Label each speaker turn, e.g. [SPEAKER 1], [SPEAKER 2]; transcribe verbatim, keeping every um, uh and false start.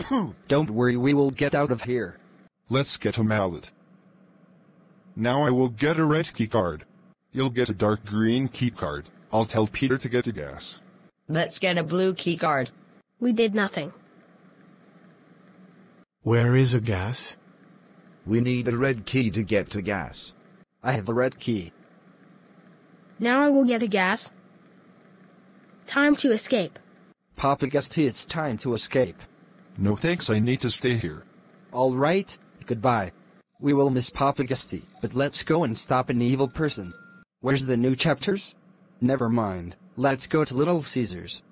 [SPEAKER 1] Don't worry, we will get out of here.
[SPEAKER 2] Let's get a mallet. Now I will get a red key card. You'll get a dark green key card. I'll tell Peter to get a gas.
[SPEAKER 3] Let's get a blue key card.
[SPEAKER 4] We did nothing.
[SPEAKER 5] Where is a gas?
[SPEAKER 6] We need a red key to get to gas.
[SPEAKER 1] I have a red key.
[SPEAKER 4] Now I will get a gas. Time to escape.
[SPEAKER 1] Papa Guesty, it's time to escape.
[SPEAKER 2] No thanks, I need to stay here.
[SPEAKER 1] All right, goodbye. We will miss Papa Guesty, but let's go and stop an evil person. Where's the new chapters? Never mind, let's go to Little Caesars.